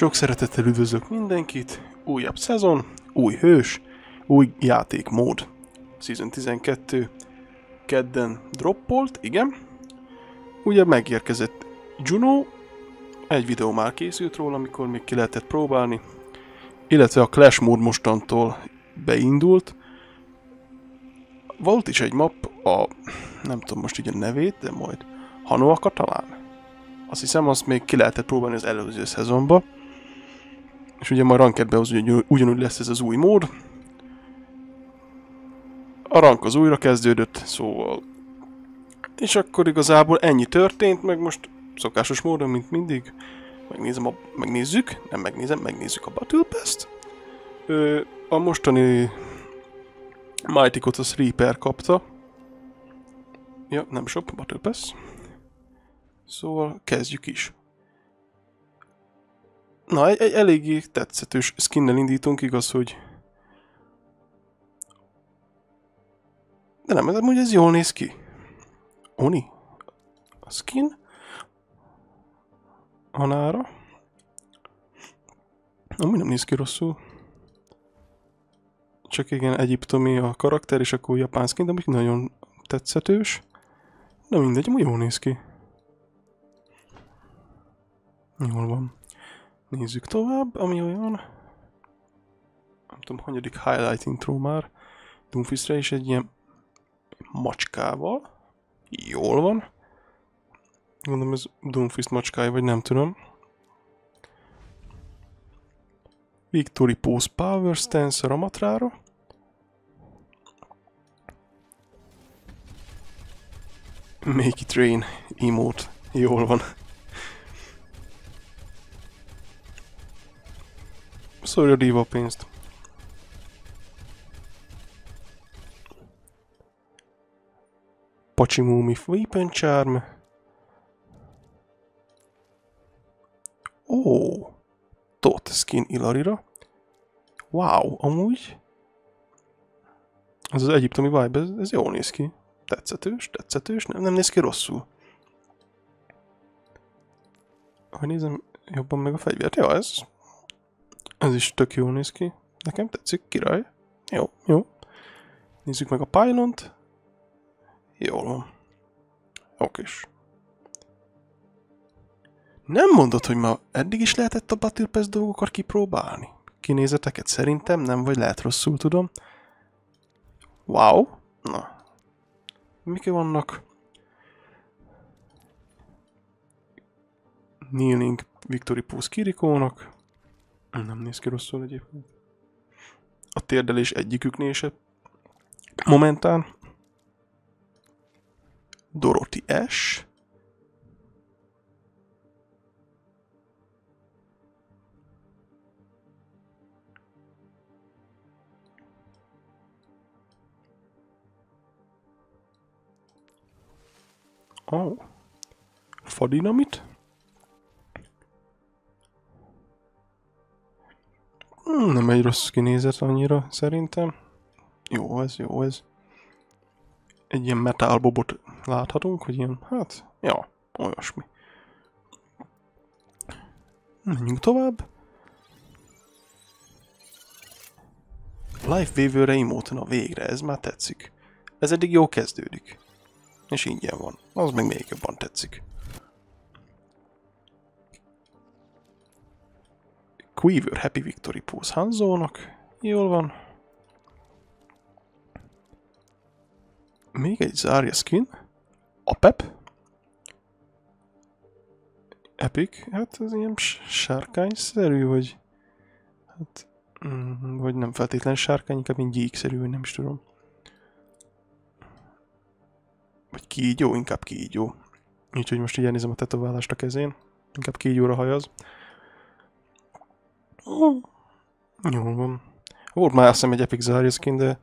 Sok szeretettel üdvözlök mindenkit, újabb szezon, új hős, új játékmód. Season 12 kedden droppolt, igen. Ugye megérkezett Juno, egy videó már készült róla, amikor még ki lehetett próbálni. Illetve a Clash mód mostantól beindult. Volt is egy map, nem tudom most így a nevét, de majd Hanoaka talán. Azt hiszem, azt még ki lehetett próbálni az előző szezonban. És ugye majd rankedben az ugyanúgy lesz ez az új mód. A rank az újra kezdődött, szóval. És igazából ennyi történt, meg most szokásos módon, mint mindig. Megnézzük a Battle Pass-t. A mostani Mighty-kot a Reaper kapta. Ja, nem shop, Battle Pass. Szóval kezdjük is. Na, egy eléggé tetszetős skinnel indítunk, igaz, hogy... De nem, amúgy ez jól néz ki. Oni? A skin? Hanára? Amúgy nem néz ki rosszul. Csak igen, egyiptomi a karakter, és akkor japán skin, de amúgy nagyon tetszetős. De mindegy, amúgy jól néz ki. Jól van. Nézzük tovább, ami olyan... Nem tudom, hanyadik highlight intro már. Doomfistre is egy ilyen macskával. Jól van. Gondolom ez Doomfist macskája, vagy nem tudom. Victory Pose Power Stance a Ramatrára. Make it rain emote. Jól van. Szórja a diva pénzt. Pachimumi Weapon Charm. Ó! Tot skin Ilarira. Wow, amúgy. Ez az egyiptomi vibe, ez jól néz ki. Tetszetős, nem néz ki rosszul. Ha nézem jobban meg a fegyvert, ja, ez is tök jól néz ki. Nekem tetszik, király. Jó. Nézzük meg a pylont. Jól van. Okés. Nem mondod, hogy ma eddig is lehetett a Battle Pass dolgokat kipróbálni? Kinézeteket szerintem nem, vagy lehet rosszul tudom. Wow. Na. Mik vannak? Kneeling Victory Pose Kirikónak. Nem néz ki rosszul egyébként. A térdelés egyiküknél se. Momentán. Dorothy Ash. Oh. Fadinamit. Nem egy rossz kinézet annyira, szerintem. Jó ez. Egy ilyen metálbobot láthatunk, hogy ilyen, hát, ja, olyasmi. Menjünk tovább. Life Waver-re emote, na végre, ez már tetszik. Ez eddig jó kezdődik. És ingyen van. Az meg még jobban tetszik. Quiver Happy Victory Pose Hanzónak. Jól van. Még egy Zarya skin. Apep. Epic. Hát ez ilyen sárkányszerű, vagy... Hát... vagy nem feltétlen sárkány, inkább ilyen gyíkszerű, vagy nem is tudom. Vagy kígyó, inkább kígyó. Úgyhogy most így elnézem a tetoválást a kezén. Inkább kígyóra hajaz. Jól van. Volt már azt hiszem egy Epic Zarya skin, de...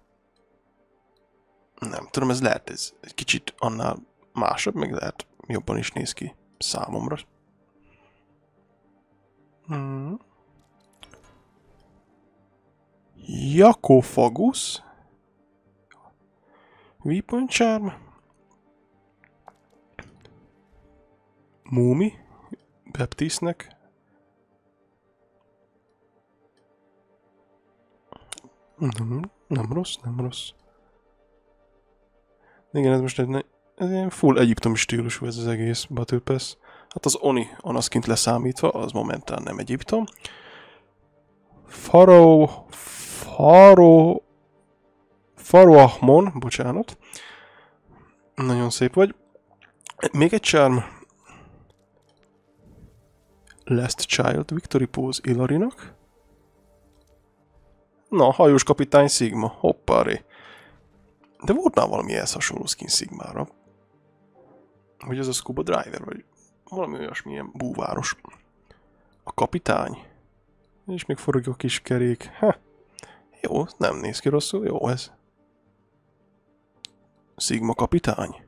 Nem tudom, ez lehet ez egy kicsit annál másabb, meg lehet jobban is néz ki számomra. Jakophagus. Weapon Charm. Mumi. Baptistnek. Nem rossz, nem rossz. Igen, ez most ez ilyen full egyiptomi stílusú ez az egész Battle Pass. Hát az Oni anaszkint leszámítva, az momentán nem Egyiptom. Faroahmon, bocsánat. Nagyon szép vagy. Még egy charm. Last Child, Victory Pose Ilarinak. Na, hajós kapitány Sigma, hoppáré. De volt már valami ehhez hasonló skin Sigmára. Hogy ez a Scuba Driver, vagy valami olyasmilyen búváros. A kapitány. És még forog a kis kerék. Ha. Jó, nem néz ki rosszul, jó ez. Sigma kapitány.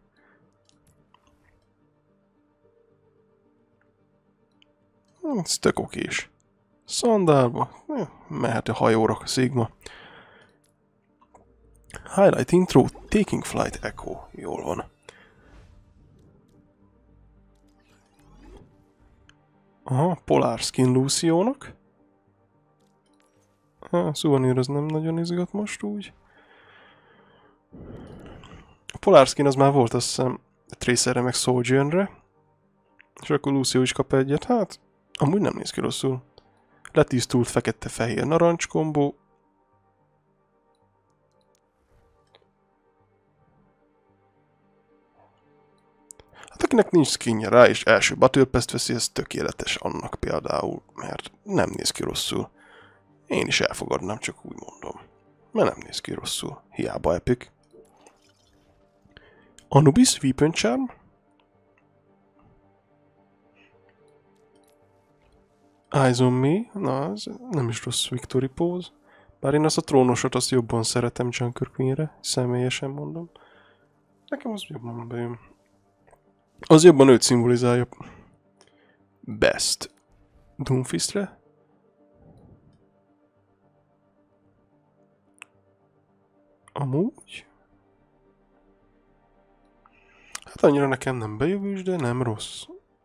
Ez tök okés. Szandálba. Mehet a hajóra, Sigma. Highlight intro, Taking Flight Echo. Jól van. Aha, Polar Skin Luciónak. A szuvenír az nem nagyon izgat most úgy. A Polar Skin az már volt, azt hiszem, Tracerre meg Sojournre. És akkor Lucio is kap egyet. Hát, amúgy nem néz ki rosszul. Letisztult fekete-fehér-narancs kombó. Hát akinek nincs skinje rá, és első Battle Pass-t veszi, ez tökéletes annak például, mert nem néz ki rosszul. Én is elfogadnám, csak úgy mondom. Mert nem néz ki rosszul. Hiába epic. Anubis, Weapon Charm. Eyes on Me. Na, ez nem is rossz Victory Pose. Bár én azt a trónosot azt jobban szeretem Junker Queen-re. Személyesen mondom. Nekem az jobban bejön. Az jobban őt szimbolizálja. Best. Doomfistre. Amúgy. Hát annyira nekem nem bejövős, de nem rossz.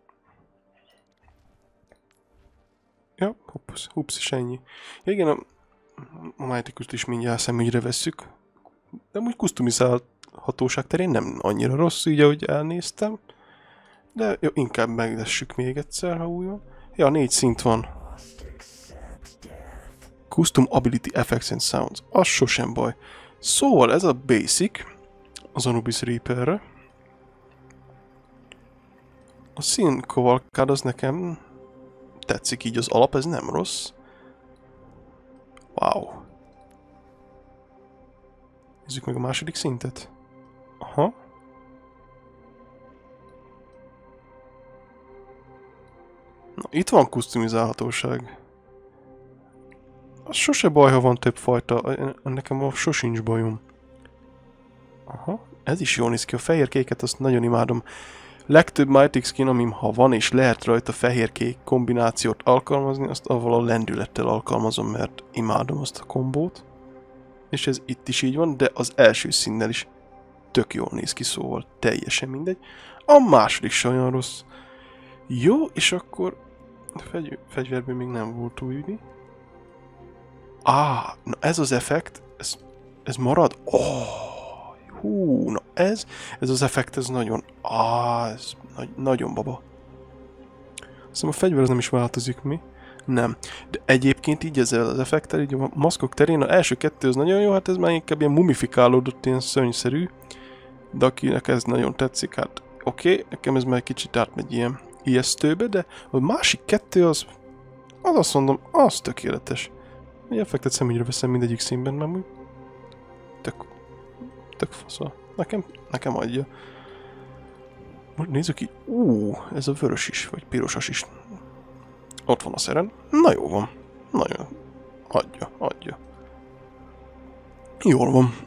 Ja, hups, és ennyi. Ja, igen, a Mighticust is mindjárt szemügyre vesszük. De amúgy customizálhatóság terén nem annyira rossz, így ahogy elnéztem. De jó, inkább megvessük még egyszer, ha úgy van. Ja, 4 szint van. Custom Ability Effects and Sounds. Az sosem baj. Szóval ez a basic az Anubis Reaperre. A színkovalkád az nekem tetszik így az alap, ez nem rossz. Wow. Nézzük meg a második szintet. Aha. Na, itt van customizálhatóság. Az sose baj, ha van több fajta. Nekem sosincs bajom. Aha. Ez is jól néz ki. A fehér-kéket azt nagyon imádom. Legtöbb Mythic skin, amim ha van és lehet rajta fehér-kék kombinációt alkalmazni, azt avval a lendülettel alkalmazom, mert imádom azt a kombót. És ez itt is így van, de az első színnel is tök jól néz ki, szóval teljesen mindegy. A második se olyan rossz. Jó, és akkor fegyverben még nem volt újni. Na ez az effekt, ez marad? Hú, na ez az effekt, ez nagyon, ez nagyon baba. Azt a fegyver az nem is változik, mi? Nem. De egyébként így ezzel az effektel, így a maszkok terén a első kettő az nagyon jó, hát ez már inkább ilyen mumifikálódott, ilyen szörnyszerű. De akinek ez nagyon tetszik, hát oké, nekem ez már egy kicsit átmegy ilyen ijesztőbe, de a másik kettő az azt mondom, az tökéletes. Egy effektet szemügyre veszem mindegyik színben, mert úgy tök faszol. Nekem adja. Most nézzük így. Ez a vörös is, vagy pirosas is. Ott van a szeren. Na jó van. Nagyon. Adja. Jól van.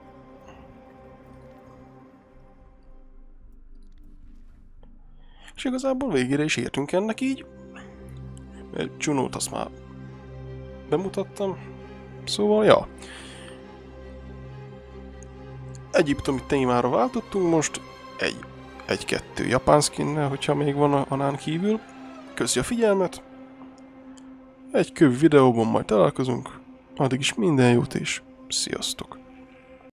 És igazából végére is értünk ennek így. Juno-t azt már bemutattam. Szóval, ja. Egyiptomi témára váltottunk most. Egy-kettő japán skinnel, hogyha még van a Anán kívül. Köszi a figyelmet. Egy kövi videóban majd találkozunk. Addig is minden jót és Sziasztok!